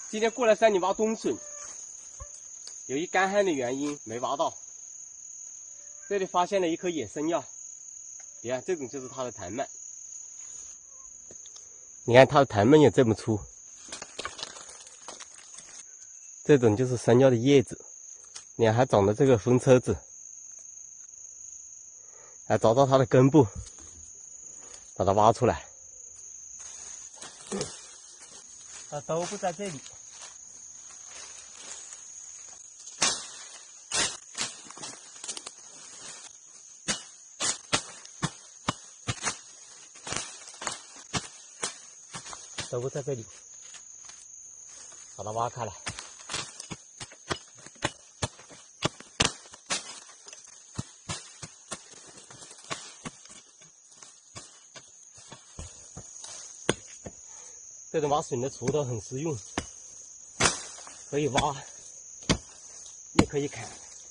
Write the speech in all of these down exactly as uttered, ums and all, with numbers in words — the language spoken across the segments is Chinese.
今天过来山里挖冬笋，由于干旱的原因没挖到。这里发现了一棵野生药，你看这种就是它的藤蔓，你看它的藤蔓也这么粗，这种就是山药的叶子，你看还长了这个风车子，还找到它的根部，把它挖出来，它都不在这里。都不在这里，把它挖开来。这种挖笋的锄头很实用，可以挖，也可以砍。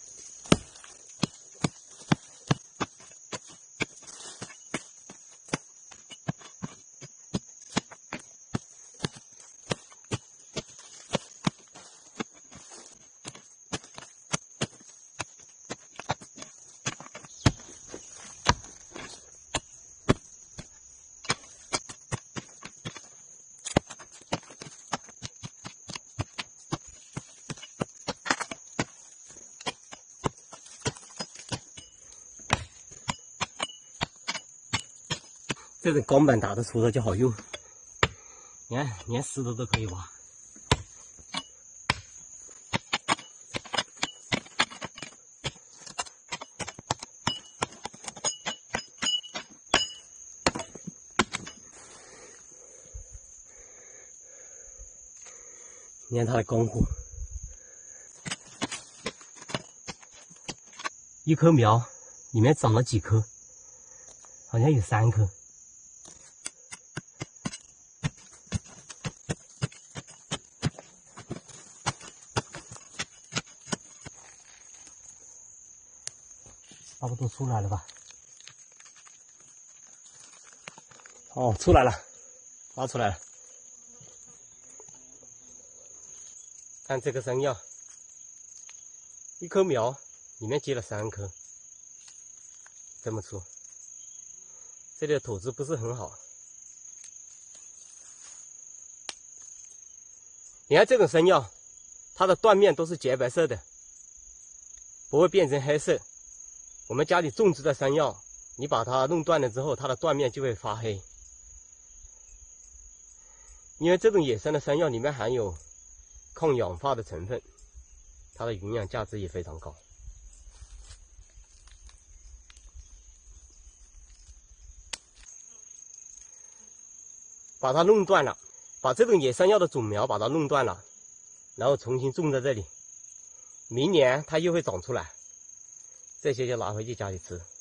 这种钢板打的锄头就好用，你看连石头都可以挖。你看它的功夫，一棵苗里面长了几棵，好像有三棵。差不多出来了吧？哦，出来了，挖出来了。看这个山药，一棵苗里面结了三颗，这么粗。这里的土质不是很好。你看这种山药，它的断面都是洁白色的，不会变成黑色。我们家里种植的山药，你把它弄断了之后，它的断面就会发黑。因为这种野生的山药里面含有抗氧化的成分，它的营养价值也非常高。把它弄断了，把这种野山药的种苗把它弄断了，然后重新种在这里，明年它又会长出来。这些就拿回去家里吃。